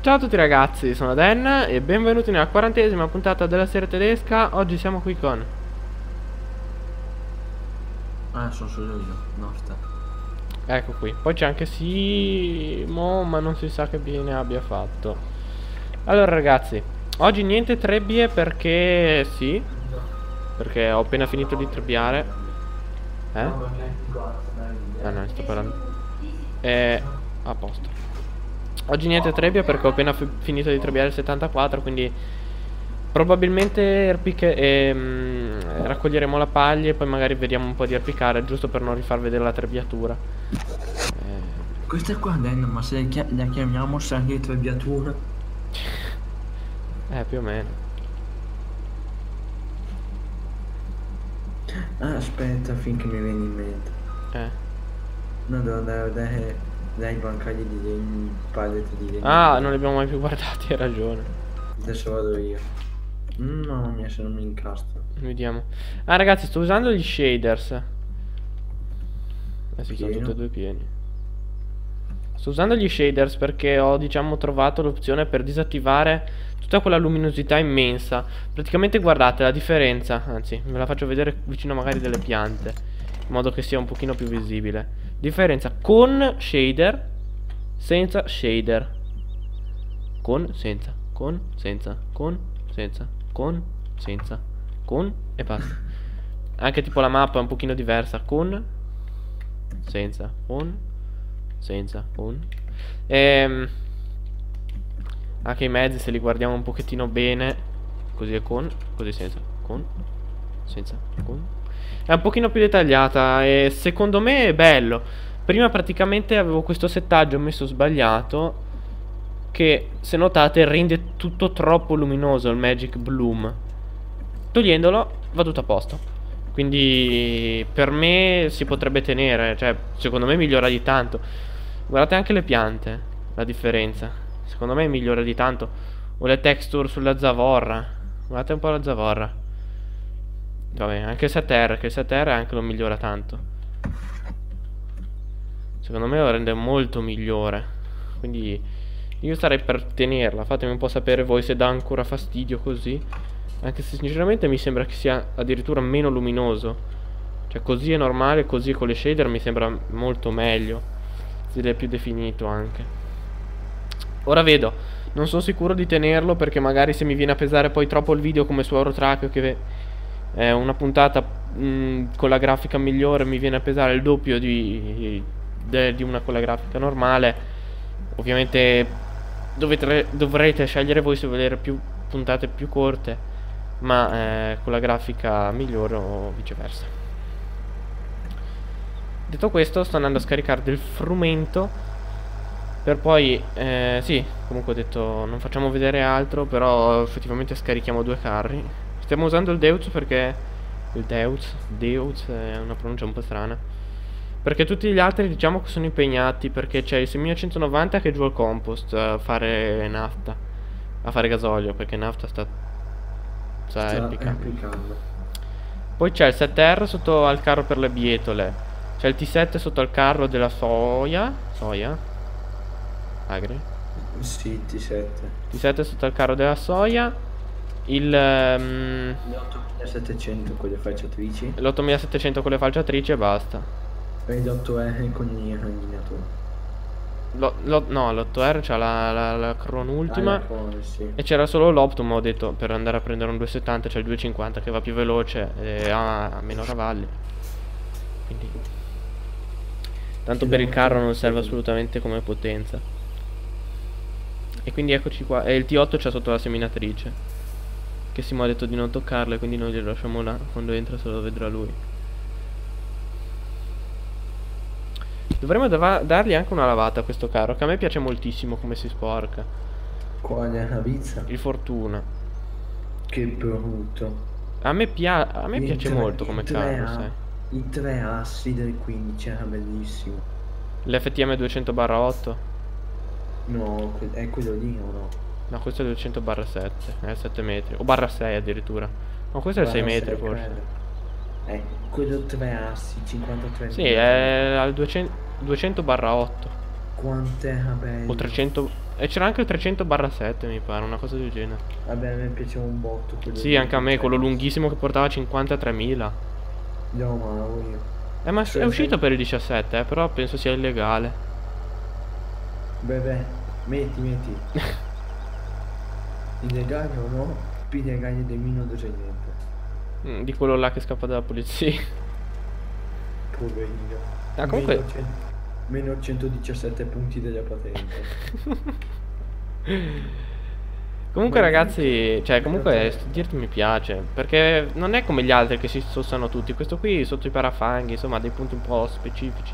Ciao a tutti ragazzi, sono Dan e benvenuti nella 40esima puntata della serie tedesca. Oggi siamo qui con... Sono solo io, Norte. Ecco qui, poi c'è anche Simo, ma non si sa che fine abbia fatto. Allora ragazzi, oggi niente trebbie perché... sì, perché ho appena finito di trebbiare. Ah no, sto parlando. A posto. Oggi niente trebbia perché ho appena finito di trebbiare il 74, quindi probabilmente raccoglieremo la paglia e poi magari vediamo un po' di arpicare, giusto per non rifar vedere la trebbiatura. Questa qua, Dan, ma se la chiamiamo sa anche di trebbiatura? Più o meno. Aspetta finché mi viene in mente. No, devo andare a vedere dai bancagli di legno, il pallet di legno. Ah, non li abbiamo mai più guardati, hai ragione. Adesso vado io. Mamma mia, se non mi incastro. Vediamo. Ah ragazzi, sto usando gli shaders. Sì, sono Pieno. tutti e due pieni. Sto usando gli shaders perché ho, diciamo, trovato l'opzione per disattivare tutta quella luminosità immensa. Praticamente guardate la differenza. Anzi, ve la faccio vedere vicino magari delle piante, in modo che sia un pochino più visibile. Differenza con shader, senza shader. Con, senza, con, senza, con, senza, con, senza, con e basta. Anche tipo la mappa è un pochino diversa. Con, senza, con, senza, con. Anche i mezzi, se li guardiamo un pochettino bene, così è con, così senza, con, senza, con. È un pochino più dettagliata e secondo me è bello. Prima praticamente avevo questo settaggio messo sbagliato, che se notate rende tutto troppo luminoso il Magic Bloom. Togliendolo va tutto a posto. Quindi per me si potrebbe tenere. Cioè secondo me migliora di tanto. Guardate anche le piante, la differenza. Secondo me migliora di tanto. O le texture sulla zavorra. Guardate un po' la zavorra. Vabbè, anche il 7R, che il 7R anche lo migliora tanto. Secondo me lo rende molto migliore. Quindi io starei per tenerla. Fatemi un po' sapere voi se dà ancora fastidio così. Anche se sinceramente mi sembra che sia addirittura meno luminoso. Cioè così è normale, così con le shader mi sembra molto meglio. Si vede più definito anche. Ora vedo, non sono sicuro di tenerlo perché magari se mi viene a pesare poi troppo il video come su Eurotrack, che è una puntata con la grafica migliore, mi viene a pesare il doppio di una con la grafica normale. Ovviamente dovrete scegliere voi se volere più puntate più corte, ma con la grafica migliore o viceversa. Detto questo, sto andando a scaricare del frumento per poi, sì, comunque ho detto non facciamo vedere altro, però effettivamente scarichiamo due carri. Stiamo usando il Deutz perché il Deutz è una pronuncia un po' strana, perché tutti gli altri diciamo che sono impegnati, perché c'è il 6190 che è giù al compost a fare nafta, a fare gasolio, perché nafta sta Applicando. Poi c'è il 7R sotto al carro per le bietole, c'è il T7 sotto al carro della soia. Agri? Sì, T7. T7 sotto al carro della soia. Le 8700 con le falciatrici. L'8700 con le falciatrici e basta. E gli 8R con i ragnatori. No, l'8R c'ha la Cron ultima. Sì. E c'era solo l'Optum, ho detto, per andare a prendere un 270. C'è il 250 che va più veloce e ha meno cavalli. Quindi tanto per il carro non serve assolutamente come potenza. E quindi eccoci qua. E il T8 c'ha sotto la seminatrice, che Simo ha detto di non toccarla, quindi noi glielo lasciamo là. Quando entra se lo vedrà lui. Dovremmo dargli anche una lavata a questo carro, che a me piace moltissimo come si sporca. Quale la pizza? Il Fortuna. Che brutto. A me piace molto come carro, sai. I tre assi del 15 era bellissimo. L'FTM 200/8. No, è quello lì o no? No, questo è il 200/7, è 7 metri. O /6 addirittura. No, questo è 6 metri forse. Quello 3 assi, 53 Sì, è al 200/8. Quant'è bello. O 300. E c'era anche il 300/7 mi pare, una cosa del genere. Vabbè, a me piaceva un botto quello. Sì, anche a me, quello lunghissimo che portava 53.000. No, ma io. Ma è uscito per il 17, però penso sia illegale. Beh, metti. Illegale o no? Più illegale del mio non c'è niente. Di quello là che scappa dalla polizia. Poverino. Ah, comunque... Meno 117 punti della patente. Comunque ragazzi, cioè comunque dirti mi piace, perché non è come gli altri che si sossano tutti. Questo qui sotto i parafanghi, insomma, ha dei punti un po' specifici.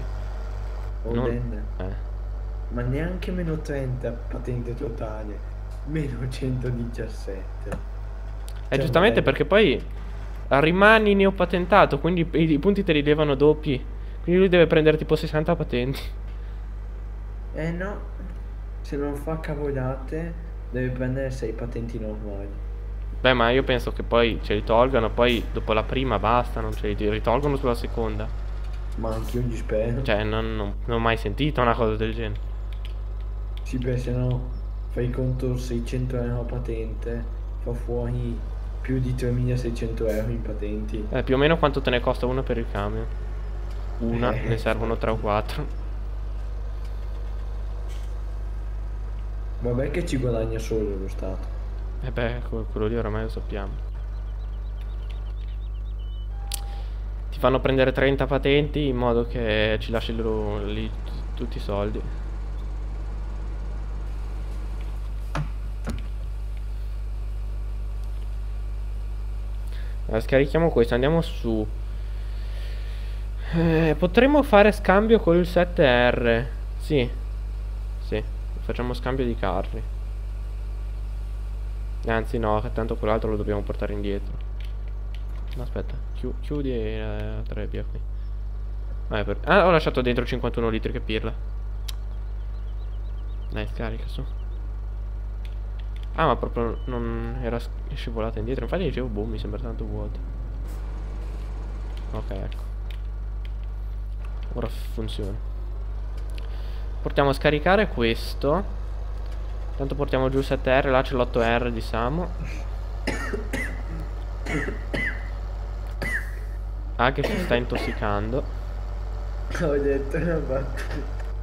Ma neanche meno 30 patente totale. Meno 117. Cioè, Giustamente perché poi rimani neopatentato, quindi i punti te li levano doppi. Quindi lui deve prendere tipo 60 patenti. No, se non fa cavolate deve prendere 6 patenti normali. Beh, ma io penso che poi ce li tolgano, poi dopo la prima basta, non ce li ritolgono sulla seconda. Ma anch'io gli spero. Cioè, non ho mai sentito una cosa del genere. Sì, beh, se no fai conto 600 euro a patente, fa fuori più di 3.600 euro in patenti. Più o meno quanto te ne costa uno per il camion? Una, ne servono 3 o 4. Vabbè che ci guadagna solo lo Stato. Beh, quello lì oramai lo sappiamo. Ti fanno prendere 30 patenti in modo che ci lasci lì tutti i soldi. Allora, scarichiamo questo, andiamo su. Potremmo fare scambio col 7R. Sì. Sì, facciamo scambio di carri. Anzi no, che tanto quell'altro lo dobbiamo portare indietro. No, aspetta, chiudi la trebbia qui. Ho lasciato dentro 51 litri, che pirla. Dai, scarica su. Ah, ma proprio non era scivolata indietro. Infatti dicevo, boh, mi sembra tanto vuoto. Ok, ecco. Ora funziona. Portiamo a scaricare questo. Tanto portiamo giù il 7R. Là c'è l'8R di Samo. Ah, che si sta intossicando. Ho detto una battuta.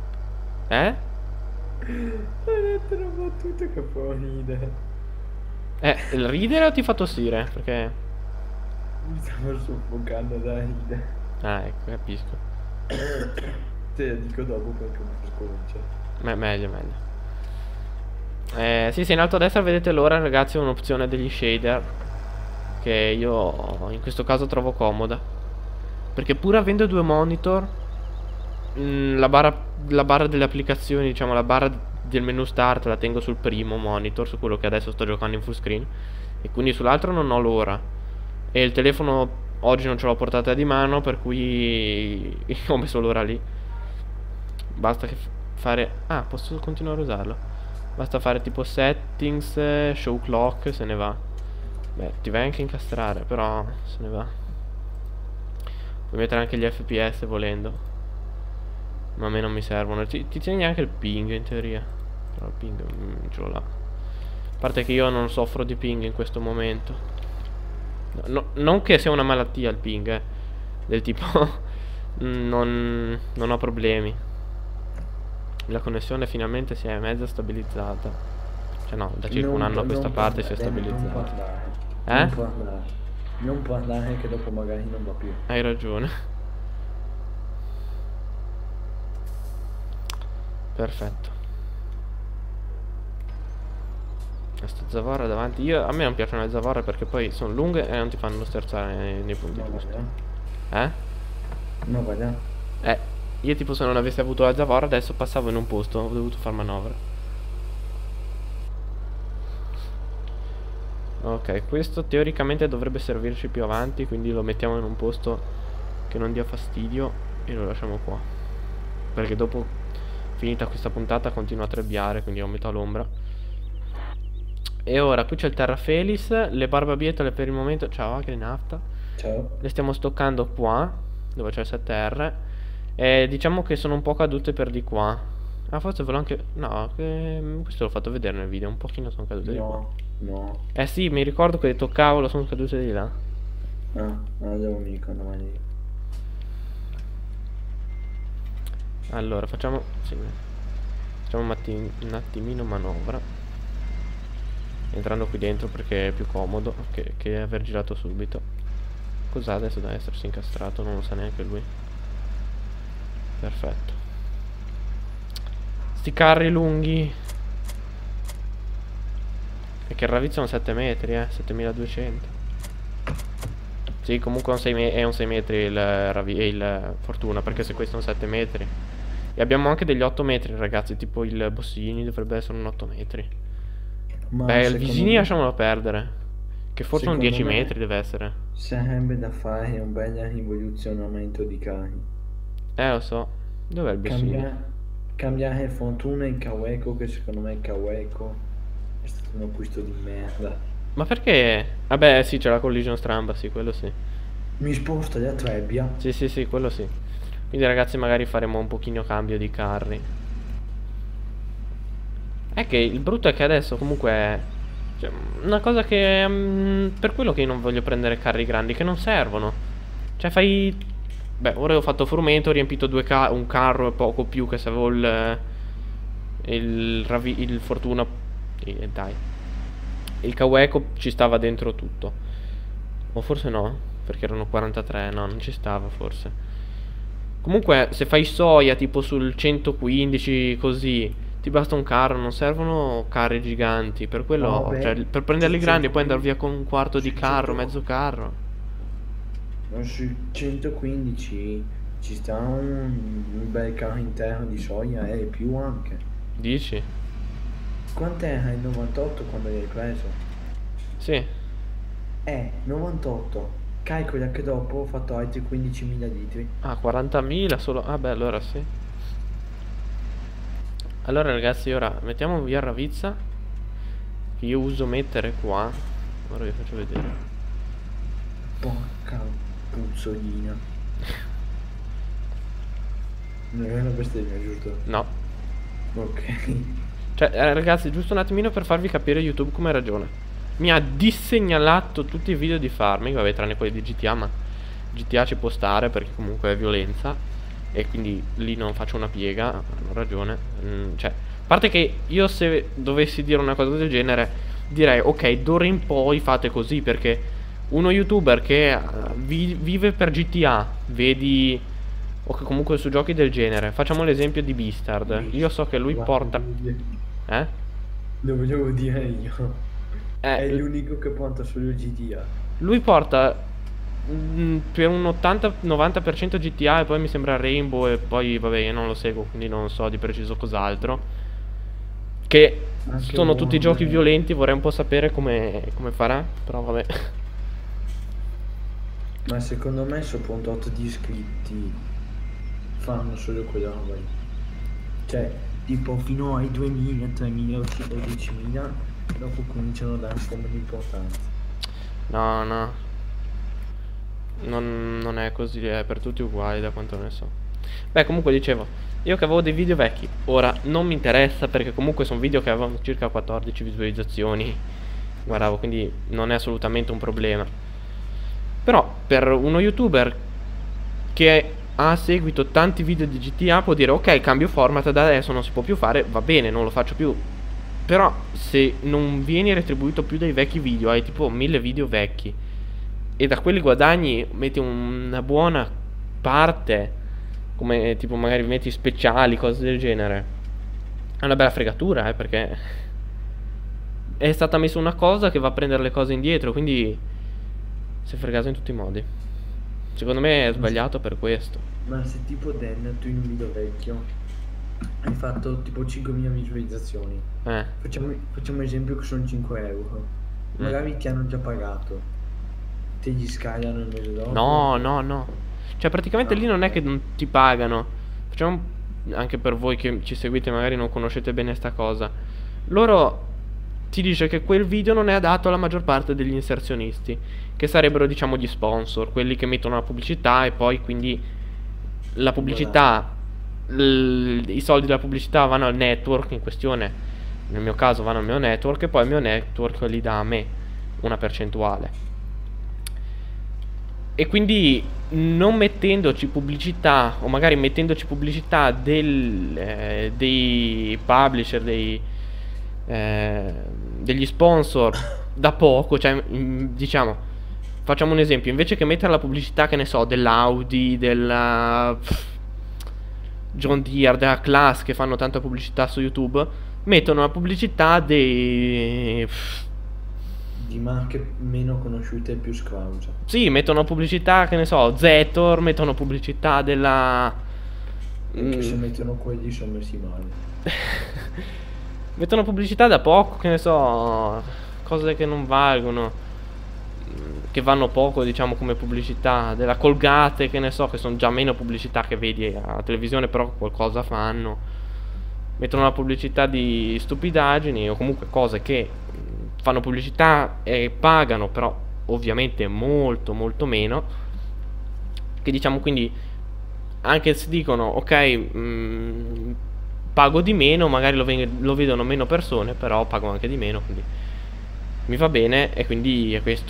Ho detto una battuta che può ridere. Il ridere o ti fa tossire? Perché mi stavo soffocando da ridere. Ah, ecco, capisco. Te la dico dopo perché mi scoccia. Meglio. Sì, in alto a destra vedete l'ora, ragazzi, è un'opzione degli shader che io in questo caso trovo comoda, perché pur avendo 2 monitor, la barra delle applicazioni, diciamo la barra del menu start la tengo sul primo monitor, su quello che adesso sto giocando in full screen, e quindi sull'altro non ho l'ora, e il telefono oggi non ce l'ho portata di mano, per cui ho messo l'ora lì. Basta che fare... Ah, posso continuare a usarlo. Basta fare tipo settings, show clock, se ne va. Beh, ti vai anche a incastrare, però se ne va. Puoi mettere anche gli FPS volendo, ma a me non mi servono. Ti tieni anche il ping in teoria, però il ping ce l'ho là. A parte che io non soffro di ping in questo momento. Non che sia una malattia il ping, del tipo non ho problemi. La connessione finalmente si è mezza stabilizzata. Cioè no, da circa un anno a questa parte si è stabilizzata. Non parlare che dopo magari non va più. Hai ragione. Perfetto. Questa zavorra davanti. A me non piacciono le zavorre perché poi sono lunghe e non ti fanno sterzare nei punti giusti. No, guarda. Io tipo se non avessi avuto la zavorra adesso passavo in un posto, ho dovuto far manovra. Ok, questo teoricamente dovrebbe servirci più avanti, quindi lo mettiamo in un posto che non dia fastidio e lo lasciamo qua, perché dopo, finita questa puntata, continua a trebbiare, quindi ho metà l'ombra. E ora qui c'è il Terra Felis, le barbabietole per il momento, ciao Agri Nafta. Ciao. Le stiamo stoccando qua, dove c'è il 7R. Diciamo che sono un po' cadute per di qua, Ah, forse volevo anche... No, questo l'ho fatto vedere nel video. Un pochino sono cadute di qua. No. Eh sì, mi ricordo che toccavo, lo sono cadute di là. Devo mi ricordo mai. Allora, facciamo... Sì. Facciamo un attimino manovra. Entrando qui dentro perché è più comodo che aver girato subito. Cos'ha adesso da essersi incastrato? Non lo sa neanche lui. Perfetto. Sti carri lunghi. E che il ravizzo è un 7 metri, 7200. Sì, comunque è un 6 metri il Fortuna, perché se questo è un 7 metri. E abbiamo anche degli 8 metri, ragazzi, tipo il Bossini dovrebbe essere un 8 metri. Ma Beh, il secondo Visini me- lasciamolo perdere. Che forse un secondo 10 me metri deve essere. Sarebbe da fare un bel rivoluzionamento di carri. Lo so. Dov'è il Bossini? Cambiare Fortuna in Kaweco, che secondo me il Kaweco è stato un acquisto di merda. Ma perché? Vabbè, sì, c'è la collision stramba, sì, quello sì. Mi sposta da Trebbia. Sì, sì, sì, quello sì. Quindi ragazzi magari faremo un pochino cambio di carri. È che il brutto è che adesso comunque cioè, una cosa che per quello che io non voglio prendere carri grandi, che non servono. Cioè fai... Beh, ora ho fatto frumento, ho riempito un carro e poco più, che se avevo il Fortuna. Dai. Il Kaweco ci stava dentro tutto. O forse no, perché erano 43, no, non ci stava forse. Comunque, se fai soia tipo sul 115 così, ti basta un carro, non servono carri giganti. Per quello, No, beh, cioè, per prenderli grandi e poi andare 115 via con un quarto di carro, 100 mezzo carro. Su 115 ci sta un bel carro interno di soia e più anche. Dici? Quant'era il 98 quando l'hai preso? Sì. 98. Calcola che dopo ho fatto altri 15.000 litri. Ah, 40.000 solo. Ah, beh, allora sì. Allora ragazzi, ora mettiamo via Ravizza, che io uso mettere qua. Ora vi faccio vedere. Porca puzzolina. Non è una bestemmia, giusto? No. Ok. Cioè, ragazzi, giusto un attimino per farvi capire YouTube come ragiona. Mi ha dissegnalato tutti i video di farming, vabbè, tranne quelli di GTA, ma GTA ci può stare perché comunque è violenza. E quindi lì non faccio una piega, hanno ragione. Cioè, a parte che io se dovessi dire una cosa del genere, direi, ok, d'ora in poi fate così, perché uno YouTuber che vive per GTA, vedi, o che comunque su giochi del genere, facciamo l'esempio di Beastard. Io so che lui porta... Lo volevo dire io. È Eh, l'unico che porta solo GTA. lui porta per un 80-90% GTA e poi mi sembra Rainbow e poi vabbè io non lo seguo quindi non so di preciso cos'altro. Che Anche sono tutti giochi Warner. violenti, vorrei un po' sapere come farà, però vabbè. Ma secondo me sopra un tot di iscritti fanno solo quella roba lì. Cioè, tipo fino ai 2000, 3000 o 10.000, dopo cominciano a dare un po' meno importanza. No, no. Non è così, è per tutti uguali da quanto ne so. Beh, comunque dicevo, io che avevo dei video vecchi, ora non mi interessa perché comunque sono video che avevano circa 14 visualizzazioni. Guardavo, quindi non è assolutamente un problema. Però per uno YouTuber che ha seguito tanti video di GTA può dire ok, cambio format, da adesso non si può più fare, va bene, non lo faccio più. Però se non vieni retribuito più dai vecchi video, hai tipo 1000 video vecchi e da quelli guadagni, metti una buona parte, come tipo magari metti speciali, cose del genere, è una bella fregatura, perché è stata messa una cosa che va a prendere le cose indietro, quindi si è fregato in tutti i modi. Secondo me è sbagliato per questo. Ma se tipo Dan, tu in un video vecchio hai fatto tipo 5.000 visualizzazioni, facciamo esempio che sono 5 euro, magari ti hanno già pagato, te gli scagliano il mese dopo. No, no, no. Cioè praticamente lì non è che non ti pagano. Facciamo anche per voi che ci seguite magari non conoscete bene sta cosa. Loro ti dice che quel video non è adatto alla maggior parte degli inserzionisti, che sarebbero diciamo gli sponsor, quelli che mettono la pubblicità e poi quindi la pubblicità i soldi della pubblicità vanno al network in questione, nel mio caso vanno al mio network, e poi il mio network li dà a me una percentuale. E quindi non mettendoci pubblicità, o magari mettendoci pubblicità dei publisher, degli sponsor da poco, cioè diciamo, facciamo un esempio, invece che mettere la pubblicità, che ne so, dell'Audi, della John Deere, della Class, che fanno tanta pubblicità su YouTube, mettono la pubblicità di marche meno conosciute e più scrausa. Sì, mettono pubblicità, che ne so, Zetor, mettono pubblicità della... Che se mettono quelli sono messi male. Mettono pubblicità da poco, che ne so, cose che non valgono, che vanno poco, diciamo, come pubblicità. Della Colgate, che ne so, che sono già meno pubblicità che vedi alla televisione, però qualcosa fanno. Mettono la pubblicità di stupidaggini, o comunque cose che fanno pubblicità e pagano, però ovviamente molto molto meno, che diciamo, quindi anche se dicono ok, pago di meno, magari lo vedono meno persone, però pago anche di meno, quindi mi va bene, e quindi è questo.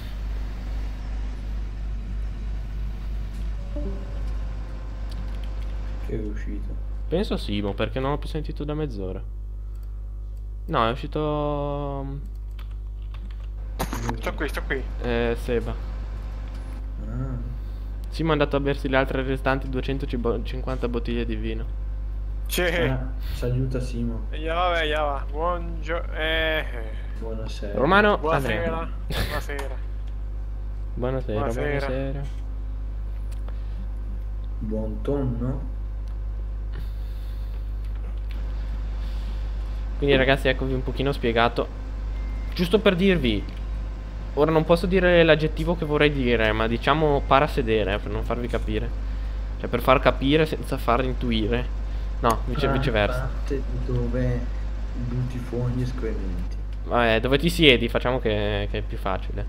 Che è uscito? Penso sì, ma perché non l'ho più sentito da mezz'ora. No, è uscito... Sto qui. Seba. Simo è andato a bersi le altre restanti 250 bottiglie di vino. Saluta Simo. Ja, buongiorno. Buonasera. Romano. Buonasera. Buonasera. Buonasera. Buon tonno. Quindi ragazzi, eccovi un pochino spiegato. Giusto per dirvi, ora non posso dire l'aggettivo che vorrei dire, ma diciamo parasedere, per non farvi capire. Cioè per far capire senza far intuire. No, viceversa. Parte dove butti fuori gli escrementi. Vabbè, dove ti siedi, facciamo che è più facile.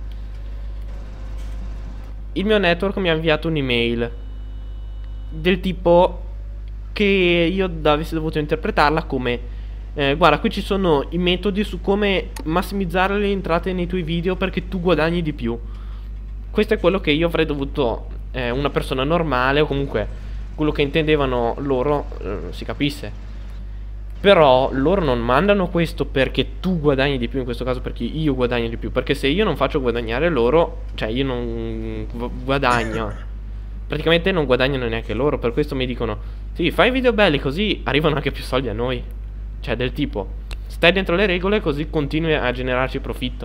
Il mio network mi ha inviato un'email del tipo che io avessi dovuto interpretarla come guarda, qui ci sono i metodi su come massimizzare le entrate nei tuoi video perché tu guadagni di più. Questo è quello che io avrei dovuto, una persona normale, o comunque quello che intendevano loro, si capisse. Però loro non mandano questo perché tu guadagni di più, in questo caso perché io guadagno di più. Perché se io non faccio guadagnare loro, cioè io non guadagno, praticamente non guadagnano neanche loro. Per questo mi dicono sì, fai video belli, così arrivano anche più soldi a noi. Cioè del tipo, stai dentro le regole così continui a generarci profitto.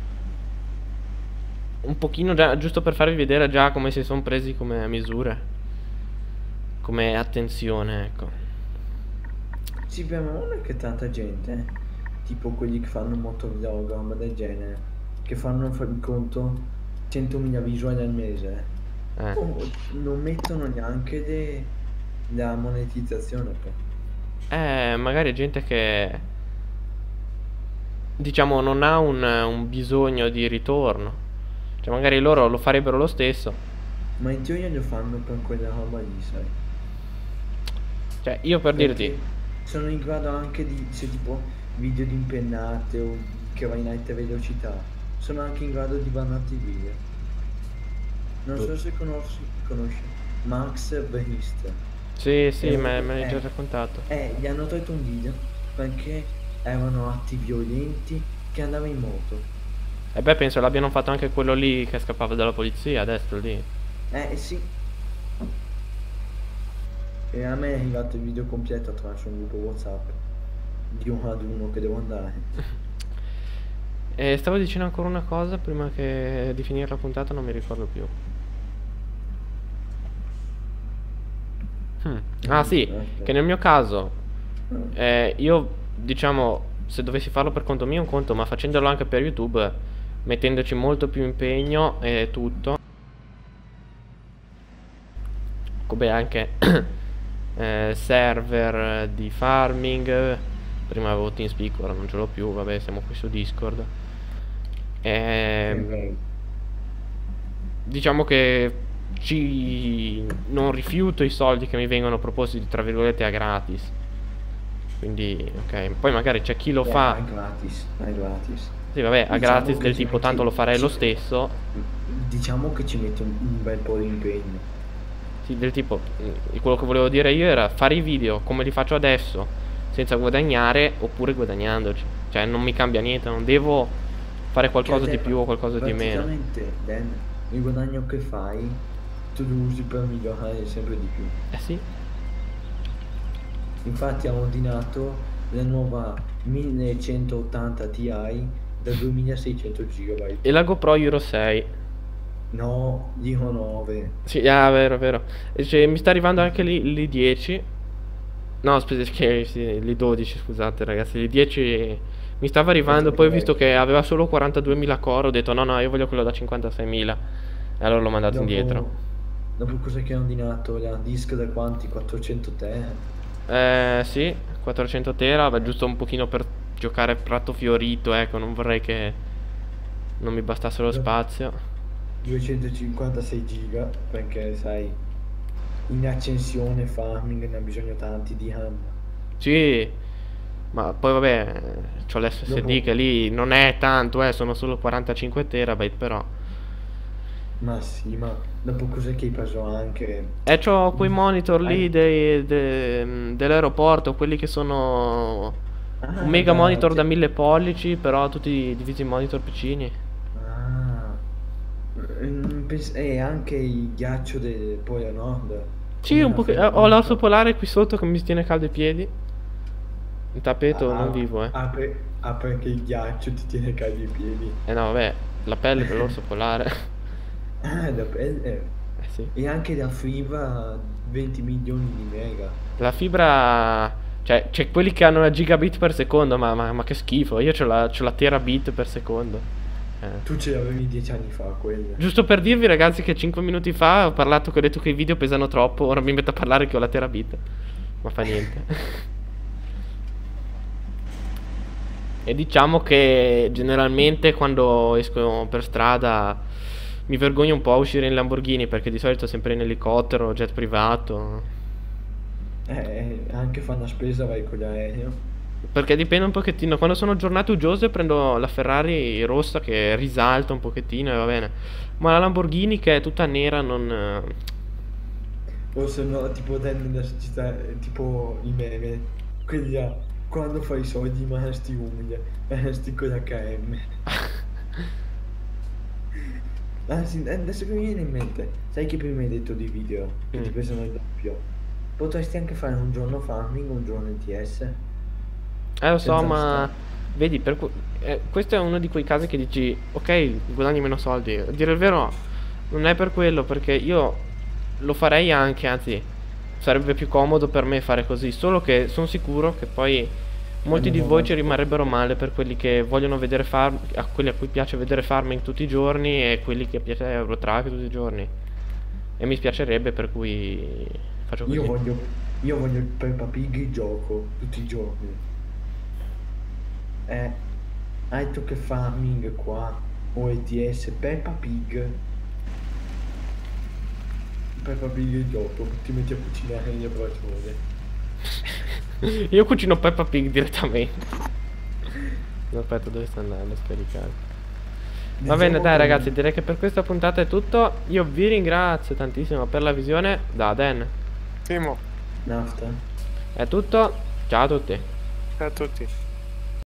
Un pochino già, giusto per farvi vedere già come si sono presi come misure, come attenzione, ecco. Sì, beh, ma non è che tanta gente, tipo quelli che fanno motovlog, roba del genere, che fanno, fai conto, 100.000 visuali al mese, non mettono neanche la monetizzazione poi. Magari gente che, diciamo, non ha un bisogno di ritorno. Cioè magari loro lo farebbero lo stesso. Ma in teoria lo fanno per quella roba lì, sai. Cioè io per dirti, sono in grado anche di, se tipo video di impennate o che vai in alta velocità, sono anche in grado di bannarti i video. Non so se conosci Max Beast. Sì, me l'hai già raccontato. Gli hanno tolto un video perché erano atti violenti che andava in moto. E beh, penso l'abbiano fatto anche quello lì che scappava dalla polizia, a destra lì. Sì. E a me è arrivato il video completo attraverso un gruppo WhatsApp di 1 ad 1 che devo andare. E stavo dicendo ancora una cosa prima di finire la puntata, non mi ricordo più. Ah sì, che nel mio caso io, diciamo, se dovessi farlo per conto mio è un conto, ma facendolo anche per YouTube, mettendoci molto più impegno e tutto, come anche server di farming. Prima avevo TeamSpeak, ora non ce l'ho più, vabbè, siamo qui su Discord. Diciamo che non rifiuto i soldi che mi vengono proposti tra virgolette a gratis. Quindi ok, poi magari c'è chi lo fa a gratis. sì vabbè, a Diciamo gratis che del ci tipo metti- tanto lo farei lo ci- stesso. Diciamo che ci mette un bel po' di impegno. Sì, del tipo, quello che volevo dire io era fare i video come li faccio adesso, senza guadagnare oppure guadagnandoci. Cioè non mi cambia niente, non devo fare qualcosa Che a di te più o qualcosa di meno. praticamente, Dan, il guadagno che fai, tu lo usi per migliorare sempre di più. Eh sì. Infatti ho ordinato la nuova 1180 Ti da 2600 GB. E la GoPro Euro 6. No, dico 9. Sì, ah, vero, vero. E cioè, mi sta arrivando anche lì 10. No, aspetta, che sì, lì 12, scusate ragazzi, lì 10 mi stava arrivando, poi ho visto che aveva solo 42.000 core, ho detto no, io voglio quello da 56.000. E allora l'ho mandato indietro. Dopo cosa che ho ordinato? La disk da quanti? 400 tera? Sì, 400 tera, beh, giusto un pochino per giocare prato fiorito, ecco, non vorrei che non mi bastasse lo spazio. 256 giga, perché sai, in accensione farming ne ha bisogno tanti di RAM. Sì, ma poi vabbè, c'ho l'SSD che lì non è tanto, sono solo 45 terabyte però. Ma sì, ma dopo cos'è che hai preso anche? C'ho quei monitor lì dell'aeroporto, quelli che sono un mega monitor da 1000 pollici, però tutti divisi in monitor piccini. E anche il ghiaccio del Polo Nord. Sì, un po'. Ho l'orso polare qui sotto che mi tiene caldo i piedi. Il tappeto non vivo, perché il ghiaccio ti tiene caldi i piedi. No, vabbè, la pelle per l'orso polare. La pelle. Sì. E anche la fibra 20 milioni di mega. La fibra. Cioè, c'è quelli che hanno una gigabit per secondo, ma che schifo. Io c'ho la terabit per secondo. Tu ce l'avevi 10 anni fa quella. Giusto per dirvi ragazzi che 5 minuti fa ho parlato che ho detto che i video pesano troppo. Ora mi metto a parlare che ho la terabit. Ma fa niente. E diciamo che generalmente quando esco per strada mi vergogno un po' a uscire in Lamborghini, perché di solito sempre in elicottero, jet privato. Anche fare una spesa vai con l'aereo. Perché dipende un pochettino. Quando sono giornate uggiose prendo la Ferrari rossa che risalta un pochettino e va bene. Ma la Lamborghini che è tutta nera non... O se no, tipo nella società, tipo i meme. Quelli quando fai i soldi ma sti umili, sti con l'HM. Anzi, adesso che mi viene in mente, sai che prima hai detto di video che ti pesano il doppio? Potresti anche fare un giorno farming, un giorno ETS. Lo so, ma vedi, questo è uno di quei casi che dici, ok, guadagni meno soldi. A dire il vero, non è per quello, perché io lo farei anche, anzi, sarebbe più comodo per me fare così. Solo che sono sicuro che poi molti di voi ci rimarrebbero male per quelli che vogliono vedere a quelli a cui piace vedere farming tutti i giorni e quelli che piace Eurotrack tutti i giorni. E mi spiacerebbe, per cui faccio così. Io voglio il Peppa Pig gioco tutti i giorni. Hai tu che farming qua o ETS Peppa Pig il gioco, ti metti a cucinare le bracciole. Io cucino Peppa Pig direttamente. Aspetta, dove sta andando a scaricare? Va bene, dai ragazzi, direi che per questa puntata è tutto. Io vi ringrazio tantissimo per la visione. Da Dan Timo. Nafta. È tutto. Ciao a tutti. Ciao a tutti.